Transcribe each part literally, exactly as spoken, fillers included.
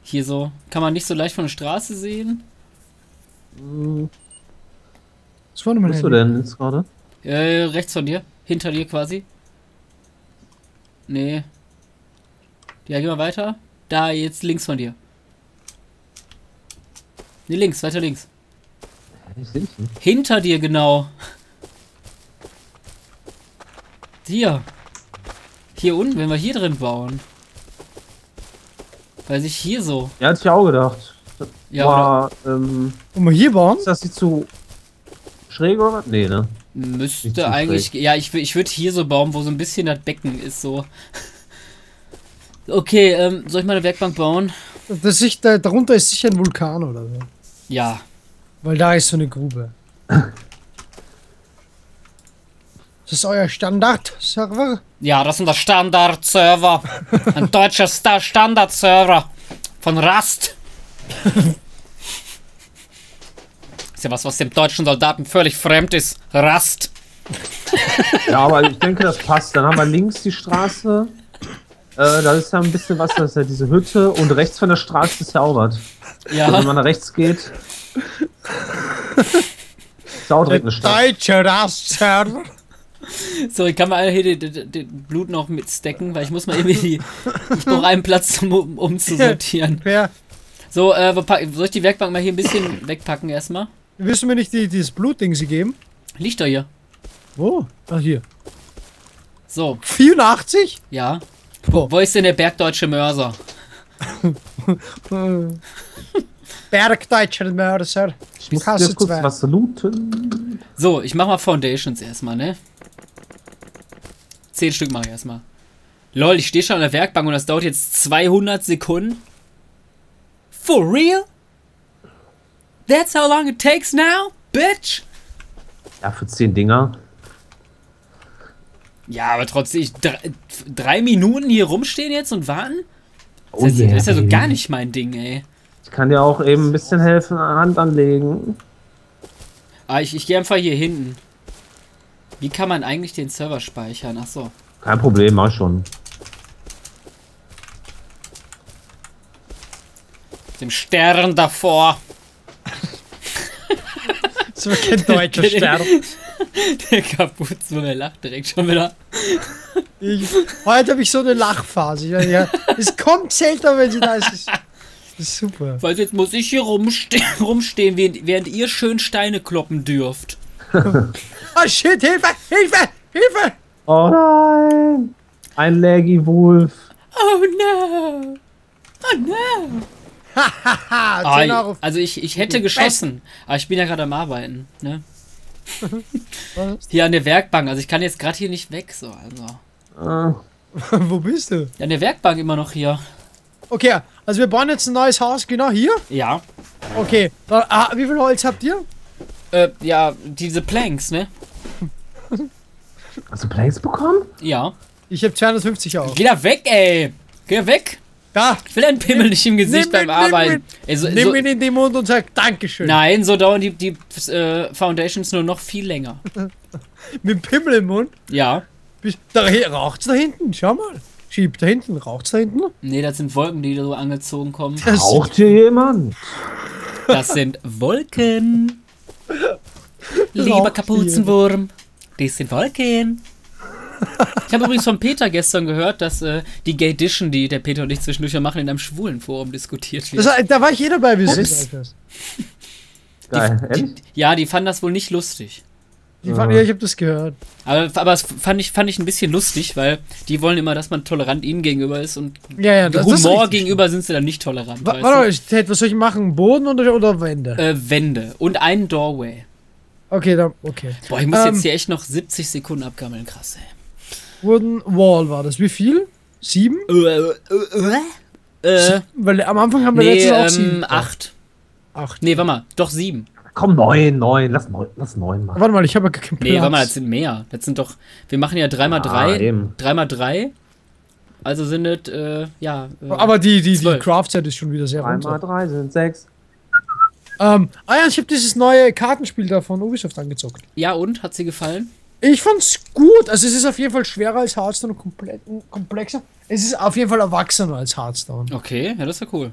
Hier so. Kann man nicht so leicht von der Straße sehen. Was war denn Wo bist du denn jetzt gerade? Äh, rechts von dir. Hinter dir quasi. Nee. Ja, geh mal weiter. Da, jetzt links von dir. Nee, links, weiter links. Ich seh dich nicht. Hinter dir, genau. Hier. Hier unten, wenn wir hier drin bauen. Weil sich hier so. Ja, hatte ich auch gedacht. Das Ja, war, ähm, Und mal hier bauen? ist das nicht zu schräg oder was? Nee, ne? Nicht Müsste zu eigentlich. schräg. Ja, ich, wür- ich würde hier so bauen, wo so ein bisschen das Becken ist, so. Okay, ähm, soll ich mal eine Werkbank bauen? Das ist, da, darunter ist sicher ein Vulkan oder so. Ja. Weil da ist so eine Grube. Das ist euer Standard-Server? Ja, das ist der Standard-Server. Ein deutscher Sta Standard-Server. Von Rust. Ist ja was, was dem deutschen Soldaten völlig fremd ist. Rust. Ja, aber ich denke, das passt. Dann haben wir links die Straße. Äh, da ist ja ein bisschen was, das ist ja diese Hütte. Und rechts von der Straße ist ja auch was. Ja. Also wenn man nach rechts geht, ist auch direkt eine Stadt. Deutscher Rust-Server. So, ich kann mal hier den Blut noch mit stacken, weil ich muss mal irgendwie die. Ich brauche einen Platz, um, um, um zu sortieren. Ja. So, äh, wo pack- soll ich die Werkbank mal hier ein bisschen wegpacken erstmal? Willst du mir nicht die, dieses Blutding sie geben? Liegt doch hier. Wo? Ach, hier. So, vierundachtzig? ja. Boah. Wo ist denn der bergdeutsche Mörser? Bergdeutscher Mörser. Ich muss Kasse dir kurz zwei. was looten. So, ich mach mal Foundations erstmal, ne? Zehn Stück mache ich erstmal. Lol, ich stehe schon an der Werkbank und das dauert jetzt zweihundert Sekunden. For real? That's how long it takes now, bitch? Ja, für zehn Dinger. Ja, aber trotzdem, ich, drei, drei Minuten hier rumstehen jetzt und warten? Das, Oh ist, yeah, das ist ja so baby. gar nicht mein Ding, ey. Ich kann dir auch eben ein bisschen helfen, Hand anlegen. Ah, ich, ich gehe einfach hier hinten. Wie kann man eigentlich den Server speichern? Ach so. Kein Problem, mach schon. Dem Stern davor. Das war kein deutscher Stern. Der Kapuzenmann, der lacht direkt schon wieder. Ich, heute habe ich so eine Lachphase. Ja, ja. Es kommt selten, wenn sie da ist. Das ist super. Weil jetzt muss ich hier rumste rumstehen, während, während ihr schön Steine kloppen dürft. Oh shit, Hilfe, Hilfe, Hilfe! Oh nein! Ein Laggy Wolf. Oh no! Oh no! Haha, zehn Ah, Euro. also ich, ich hätte geschossen, aber ich bin ja gerade am Arbeiten, ne? Was? Hier an der Werkbank, also ich kann jetzt gerade hier nicht weg, so, also. Ah, Wo bist du? An der Werkbank immer noch hier. Okay, also wir bauen jetzt ein neues Haus, genau hier. Ja. Okay, dann, ah, wie viel Holz habt ihr? Äh, ja, diese Planks, ne? hast du Plays bekommen? Ja. Ich habe zweihundertfünfzig Euro. Geh da weg, ey! Geh da weg! Da, Ich will einen Pimmel nicht im Gesicht nimm beim ihn, Arbeiten. nimm Ey, so, nimm so, ihn in den Mund und sag Dankeschön. nein, so dauern die, die äh, Foundations nur noch viel länger. Mit dem Pimmel im Mund. Ja. Bis- Da he- raucht's da hinten, schau mal. Schieb da hinten, raucht's da hinten? Nee, das sind Wolken, die so angezogen kommen. Das Raucht hier jemand? Das sind Wolken. Lieber Raucht Kapuzenwurm, das sind Wolken. Ich habe übrigens von Peter gestern gehört, dass äh, die Gay Edition, die der Peter und ich zwischendurch ja machen, in einem schwulen Forum diskutiert wird. Das, da war ich eh dabei, wie du Ups. das Geil, Die, ehrlich? ja, die fanden das wohl nicht lustig. Die fand, ja, ich hab das gehört. Aber, aber das fand ich, fand ich ein bisschen lustig, weil die wollen immer, dass man tolerant ihnen gegenüber ist und Ja, ja, das, das ist Humor richtig. gegenüber sind sie dann nicht tolerant. Wa- weißt Warte mal, du? ich- Ted, was soll ich machen? Boden oder, oder Wände? Äh, Wände und ein Doorway. Okay, dann, okay. Boah, ich muss Ähm, jetzt hier echt noch siebzig Sekunden abgammeln, krass, ey. Wooden Wall war das. Wie viel? Sieben? Äh, äh, äh, äh, Weil am Anfang haben wir nee, letztens auch ähm, sieben. acht. Acht. Nee, warte mal, doch sieben. Komm, neun, neun. Lass neun, lass neun machen. Warte mal, ich habe ja gar keinen Platz. Nee, warte mal, das sind mehr. Das sind doch, wir machen ja drei mal Ah, drei. eben. drei mal drei. Also sind es, äh, ja. Äh, Aber die, die, die zwölf. Craft-Set ist schon wieder sehr drei mal runter. drei sind sechs. Ähm, ah ja, ich habe dieses neue Kartenspiel da von Ubisoft angezockt. Ja, und? Hat sie gefallen? Ich fand's gut. Also es ist auf jeden Fall schwerer als Hearthstone und komplett, komplexer. Es ist auf jeden Fall erwachsener als Hearthstone. Okay, ja, das ist ja cool.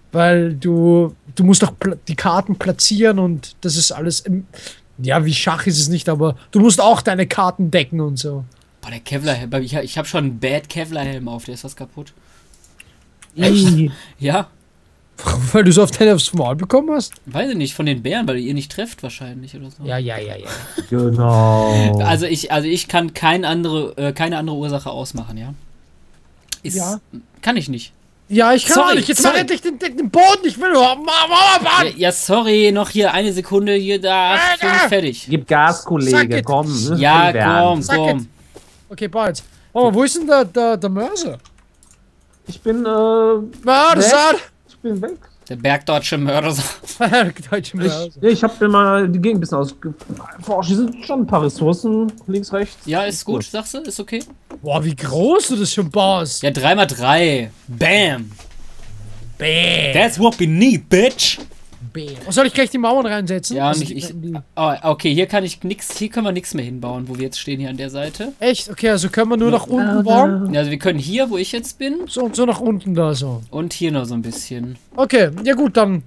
Weil du, du musst doch pla- die Karten platzieren und das ist alles im, ja, wie Schach ist es nicht, aber du musst auch deine Karten decken und so. Boah, der Kevlar-Helm. Ich, ich habe schon einen Bad Kevlar-Helm auf, der ist was kaputt. Echt? Ja, Weil du so oft einen aufs Maul bekommen hast? weiß ich nicht, von den Bären, weil ihr nicht trefft wahrscheinlich oder so. Ja, ja, ja, ja. Genau. Also ich, also ich kann kein andere, äh, keine andere Ursache ausmachen, ja? Ist, Ja. Kann ich nicht. Ja, ich kann Sorry, auch nicht. Jetzt sorry. mach endlich den, den, den Boden. Ich will. Oh, Mama, Ja, ja, sorry, noch hier eine Sekunde, hier, da, bin ich fertig. Gib Gas, Sag Kollege, it. komm. ne? Ja, werden. komm, Sag komm. it. Okay, bald. jetzt. Oh, wo ist denn der, der, der Mörser? Ich bin, äh, Mörser! ich bin weg. Der bergdeutsche Mörder. Deutsche Mörser. Ich, ich hab mir mal die Gegend ein bisschen ausgeforscht. Hier sind schon ein paar Ressourcen. Links, rechts. Ja, ist gut, sagst du? Ist okay? Boah, wie groß du das schon baust. Ja, drei mal drei. Bam. Bäh. That's what we need, bitch. Bäh. Oh, soll ich gleich die Mauern reinsetzen? Ja, Also und ich, die- ich die- oh, okay, hier kann ich nix, hier können wir nichts mehr hinbauen, wo wir jetzt stehen hier an der Seite. Echt? Okay, also können wir nur nach unten bauen? Also wir können hier, wo ich jetzt bin, So und so nach unten da so. und hier noch so ein bisschen. Okay, ja gut, dann.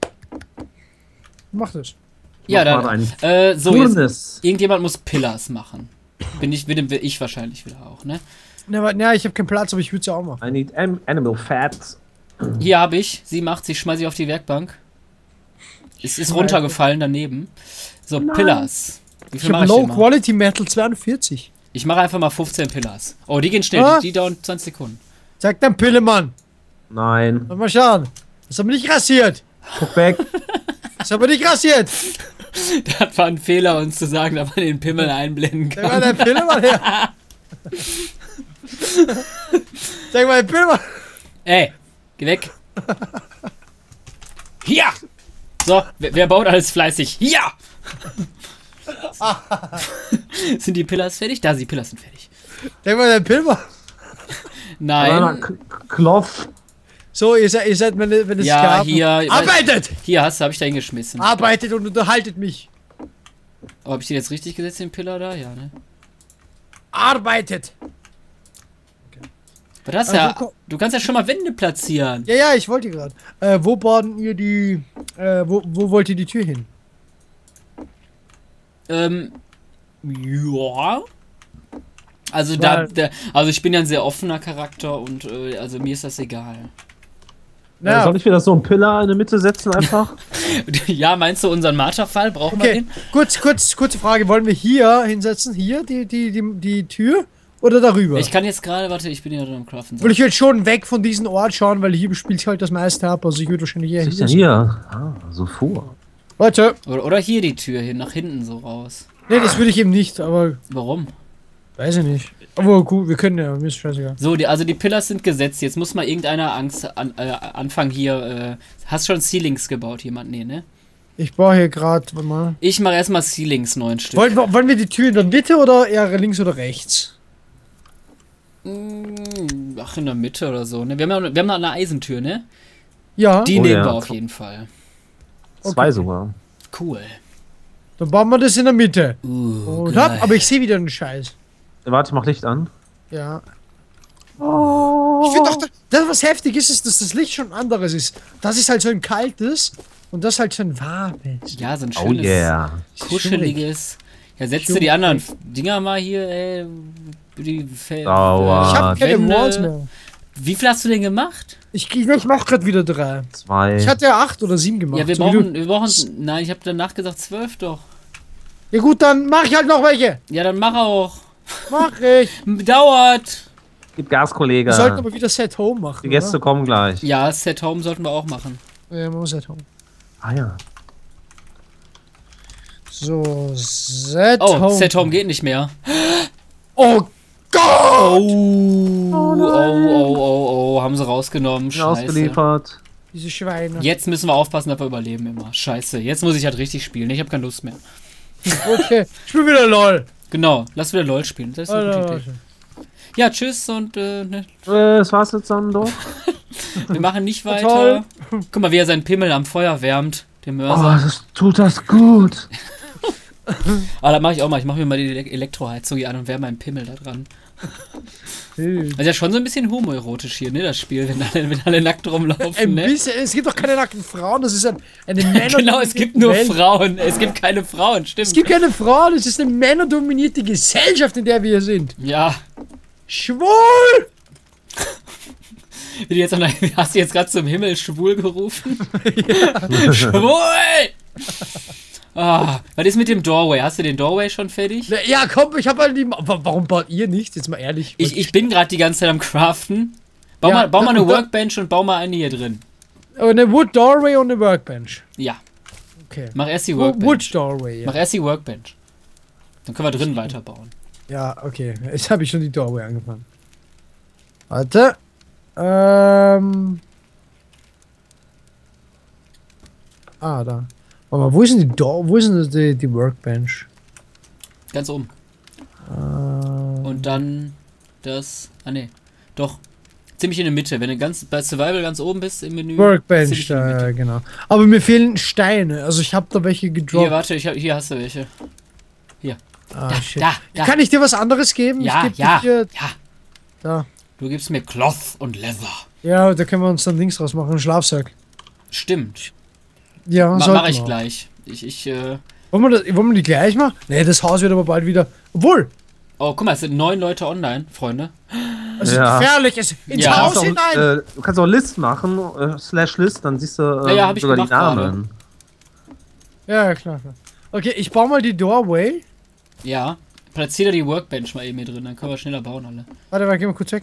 Mach das. Ja, Mach mal dann. rein. Äh, so, jetzt, Furnace. irgendjemand muss Pillars machen. Bin ich, bin ich wahrscheinlich wieder auch, ne? Ne, aber, ne, ich habe keinen Platz, aber ich würde es ja auch machen. I need am animal fat. Hier habe ich, sie macht, sie schmeiße ich auf die Werkbank. Es ist runtergefallen daneben. So, Pillars. Wie Ich viel habe mache ich Low denn mal? Quality Metal zweiundvierzig. Ich mache einfach mal fünfzehn Pillars. Oh, die gehen schnell, Ah. die, die dauern zwanzig Sekunden. Sag dein Pillemann. Nein. Lass mal schauen. Das ist aber nicht rasiert. Guck weg. Das ist aber nicht rasiert. Das war ein Fehler, uns zu sagen, dass man den Pimmel einblenden Sag mal kann. dein Pillemann her. Sag mal dein Pillemann. Ey, geh weg. Hier! So, wer, wer baut alles fleißig? Hier! Sind die Pillars fertig? Da, die Pillars sind fertig. Sag mal dein Pillemann. Nein. Klopf. So, ihr seid, ihr seid meine, meine Ja, Sklaven. hier. Arbeitet! Hier hast du, hab ich da hingeschmissen. Arbeitet und unterhaltet mich. Aber hab ich den jetzt richtig gesetzt, den Pillar da? Ja, ne? Arbeitet! Aber das Also, ja. ko- Du kannst ja schon mal Wände platzieren. Ja, ja, ich wollte gerade. Äh, wo bauen ihr die. Äh, wo, wo wollt ihr die Tür hin? Ähm. Ja. Also da, Weil- da. Also ich bin ja ein sehr offener Charakter und äh, also mir ist das egal. Ja. Soll ich wieder so einen Pillar in der Mitte setzen einfach? Ja, meinst du unseren Marterfall? Brauchen wir Okay, den? kurz, kurz, kurze Frage. Wollen wir hier hinsetzen? Hier, die, die, die, die Tür? Oder darüber? Ich kann jetzt gerade, warte, ich bin ja am Craften. Weil ich will schon weg von diesem Ort schauen, weil hier spielt halt das meiste ab. Also ich würde wahrscheinlich eher Was ist denn hier. hier? Ah, so vor. Warte. Oder, oder hier die Tür hin, nach hinten so raus. Nee, das würde ich eben nicht, aber Warum? weiß ich nicht. Aber gut, wir können ja, mir ist scheißegal. So, die, also die Pillars sind gesetzt. Jetzt muss mal irgendeiner Angst an, äh, anfangen hier. Äh, hast schon Ceilings gebaut, jemand? Nee, ne? Ich baue hier gerade, warte mal. Ich mache erstmal Ceilings, neun Stück. Wollen, wir- wollen wir die Tür in der Mitte oder eher links oder rechts? Mm, Ach, in der Mitte oder so, ne? Wir haben ja wir haben noch eine Eisentür, ne? Ja, Die Oh nehmen ja. wir auf jeden Fall. Zwei Okay. sogar. Cool. dann bauen wir das in der Mitte. Uh, Und geil. hab, aber ich sehe wieder einen Scheiß. Warte, mach Licht an. Ja. Ich finde auch, da- das was heftig ist, ist, dass das Licht schon anderes ist. Das ist halt so ein kaltes und das halt so ein warmes. Ja, so ein Oh schönes, yeah. kuscheliges. Ja, setzt du Schummrig. die anderen Dinger mal hier, ey. Die Fe Dauer. Ich habe keine Wände. Walls mehr. Wie viel hast du denn gemacht? Ich, ich mach grad wieder drei. Zwei. Ich hatte ja acht oder sieben gemacht. Ja, wir so wie brauchen, du. wir brauchen. Nein, ich habe danach gesagt zwölf doch. Ja gut, dann mach ich halt noch welche. Ja, dann mach auch. Mach ich. Dauert. Gib Gas, Kollege. Wir sollten aber wieder Set Home machen. Die Gäste kommen gleich. Ja, Set Home sollten wir auch machen. Oder? Ja, man muss Set Home. Ah ja. So, Set Oh, Home. Set Home geht nicht mehr. Oh Gott! Oh, oh, oh, oh, oh, haben sie rausgenommen. Scheiße. Ausgeliefert. Diese Schweine. Jetzt müssen wir aufpassen, dass wir überleben immer. Scheiße, jetzt muss ich halt richtig spielen. Ich habe keine Lust mehr. Okay, ich bin wieder LOL. Genau, lass wieder LOL spielen. Das ist eine gute Alter, Idee. Ja, tschüss und äh, ne, Äh, das war's jetzt dann doch. wir machen nicht Toll. weiter. Guck mal, wie er seinen Pimmel am Feuer wärmt. Der Oh, Mörser. das tut das gut. Ah, das mache ich auch mal. Ich mache mir mal die Ele- Elektroheizung hier an und wärme meinen Pimmel da dran. Also ja schon so ein bisschen homoerotisch hier, ne, das Spiel, wenn alle, wenn alle nackt rumlaufen, Ein ne? bisschen, es gibt doch keine nackten Frauen, das ist ein, eine Männer. Genau, es gibt nur Welt. Frauen, es gibt keine Frauen, stimmt. Es gibt keine Frauen, es ist eine männerdominierte Gesellschaft, in der wir hier sind. Ja, Schwul! wie du jetzt noch, hast du jetzt gerade zum Himmel schwul gerufen? Ja. Schwul! Ah, was ist mit dem Doorway? Hast du den Doorway schon fertig? Ja, komm, ich hab halt die. Warum baut ihr nicht? Jetzt mal ehrlich. Ich, ich bin gerade die ganze Zeit am Craften. Bau, Ja, mal, bau mal eine da- Workbench und bau mal eine hier drin. Oh, eine Wood Doorway und eine Workbench. Ja, Okay. mach erst die Wo- Workbench. Wood Doorway, ja. Mach erst die Workbench. Dann können wir drin weiterbauen. Ja, okay. Jetzt habe ich schon die Doorway angefangen. Warte. Ähm. Ah, da. Warte mal, wo ist denn die Door, wo ist denn die, die Workbench? Ganz oben. Äh, Und dann das. Ah ne. Doch. Ziemlich in der Mitte. Wenn du ganz bei Survival ganz oben bist im Menü. Workbench, ziemlich in der Mitte. da, genau. Aber mir fehlen Steine. Also ich habe da welche Hier, gedroppt. warte, ich hab, hier hast du welche. Ah, shit. Da, da. Kann ich dir was anderes geben? Ja, ich geb ja, dir ja. da. Du gibst mir Cloth und Leather. Ja, da können wir uns dann Dings draus machen, einen Schlafsack. Stimmt. Ja, Ma sollten mach ich wir. gleich. Ich, ich, äh. Wollen wir, das, wollen wir die gleich machen? Nee, das Haus wird aber bald wieder. Obwohl, Oh, guck mal, es sind neun Leute online, Freunde. es Ja. ist gefährlich. Es, ins Ja. Du Haus kannst hinein. auch, äh, du kannst auch List machen, äh, slash List, dann siehst du äh, Ja, ja, hab ich sogar die gemacht Namen. Ja, klar, klar. Okay, ich baue mal die Doorway. Ja. Platziere die Workbench mal eben hier drin, dann können wir schneller bauen alle. Warte mal, geh mal kurz weg.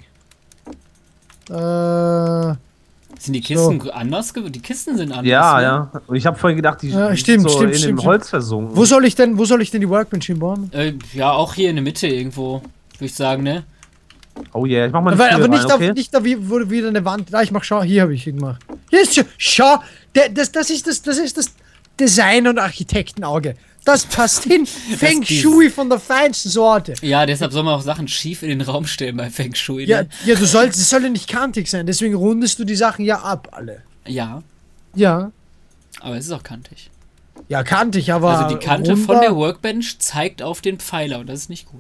Äh, Sind die Kisten anders geworden? Die Kisten sind anders. Ja, ne? ja. Und ich habe vorhin gedacht, die Ja, sind stimmt, so stimmt, in stimmt, dem stimmt. Holz versunken. wo soll ich denn, wo soll ich denn die Workbench hinbauen? Äh, ja, auch hier in der Mitte irgendwo, würde ich sagen, ne? Oh yeah, ich mach mal eine Aber, Tür aber nicht, rein, da, okay? nicht da, wie, wo wieder eine Wand. Da, ich mach, schau, hier habe ich gemacht. Hier ist schon, schau, der, das, das ist das, das ist das Design- und Architektenauge. Das passt hin. Feng die- Shui von der feinsten Sorte. Ja, deshalb soll man auch Sachen schief in den Raum stellen bei Feng Shui. Ja, Ne? ja, du sollst, es soll ja nicht kantig sein, deswegen rundest du die Sachen ja ab, alle. Ja, Ja. aber es ist auch kantig. Ja, kantig, aber. Also die Kante runter, von der Workbench zeigt auf den Pfeiler und das ist nicht gut.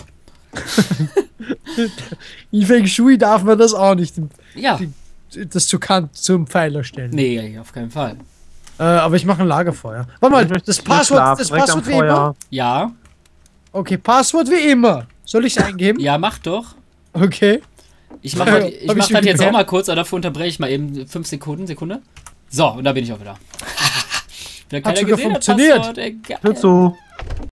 In Feng Shui darf man das auch nicht, Ja, das zu Kant, zum Pfeiler stellen. nee, auf keinen Fall. Äh, aber ich mache ein Lagerfeuer. Warte mal, Ich möchte das hier Passwort, schlafen, das direkt am Passwort wie immer? Feuer. Ja, Okay, Passwort wie immer. Soll ich es eingeben? ja, mach doch. Okay. Ich mach, halt, ich Hab mach ich das schon jetzt auch gemerkt. mal kurz, aber dafür unterbreche ich mal eben fünf Sekunden, Sekunde. So, und da bin ich auch wieder. Wieder Hat sogar das funktioniert. Passwort, ey, geil. Hör zu.